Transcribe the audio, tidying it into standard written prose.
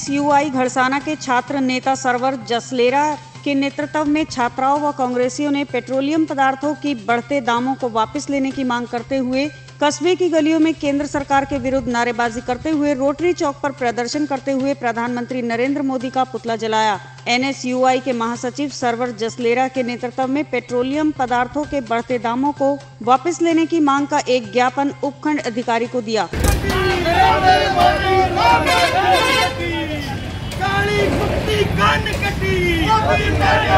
NSUI Gharsana के छात्र नेता सरवर जसलेरा के नेतृत्व में छात्राओं व कांग्रेसियों ने पेट्रोलियम पदार्थों की बढ़ते दामों को वापस लेने की मांग करते हुए कस्बे की गलियों में केंद्र सरकार के विरुद्ध नारेबाजी करते हुए रोटरी चौक पर प्रदर्शन करते हुए प्रधानमंत्री नरेंद्र मोदी का पुतला जलाया। एनएसयूआई के महासचिव सरवर जसलेरा के नेतृत्व में पेट्रोलियम पदार्थों के बढ़ते दामों को वापस लेने की मांग का एक ज्ञापन उपखंड अधिकारी को दिया। काली कुत्ती कान कटी